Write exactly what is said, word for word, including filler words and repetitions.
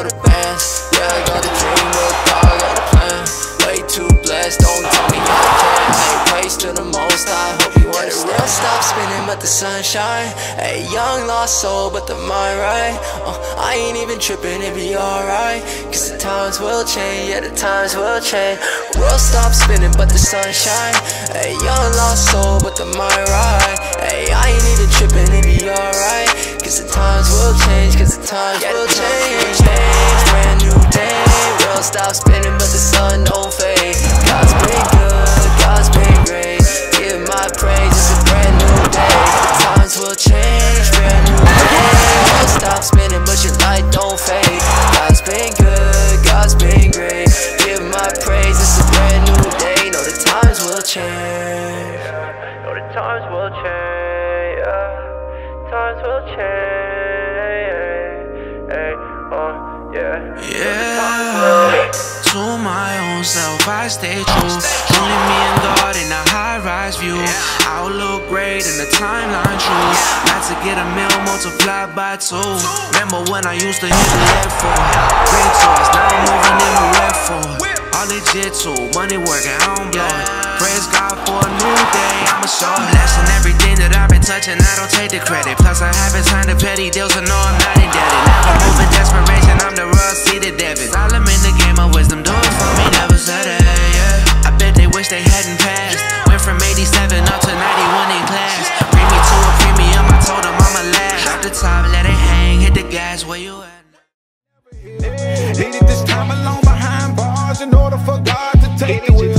for the bands. Yeah, I got a dream, but God got a plan. Way too blessed, don't tell me how I can. Hey, praise to the most, I hope you understand. The world stops spinning, but the sun shine. Hey, young lost soul, but the mind right. uh, I ain't even tripping, it be alright. Cause the times will change, yeah, the times will change. The world stops spinning, but the sun shine. Hey, young lost soul, but the mind right. Hey, I ain't even tripping, it be alright. Cause the times will change, cause the times yeah, will change. Days, brand new day. World stop spinning, but the sun don't fade. God's been good, God's been great. Give my praise, it's a brand new day. Times will change, brand new day. World stop spinning, but your light don't fade. God's been good, God's been great. Give my praise, it's a brand new day. No, the times will change. No, the times will change. Yeah. Times will change. Hey, uh, yeah. Yeah. To my own self, I stay true. Only me and God in a high-rise view. Outlook great and the timeline true. Not to get a meal multiplied by two. Remember when I used to hit the left for great choice, now I'm moving in the left for all legit too, money working, I don't blow it. Praise God for a new day, I'ma show it. Blessing everything that I've been touching, I don't take the credit. Plus I haven't signed the petty deals, so no I'm not indebted. Never moving desperation, I'm the raw seated Devin. All I'm in the game of wisdom, do it for me, never said it, yeah. I bet they wish they hadn't passed. Went from eighty-seven up to ninety-one in class. Bring me to a premium, I told them I'ma last. Drop the top, let it hang, hit the gas, where you at? Needed this time alone behind bars in order for God to take it with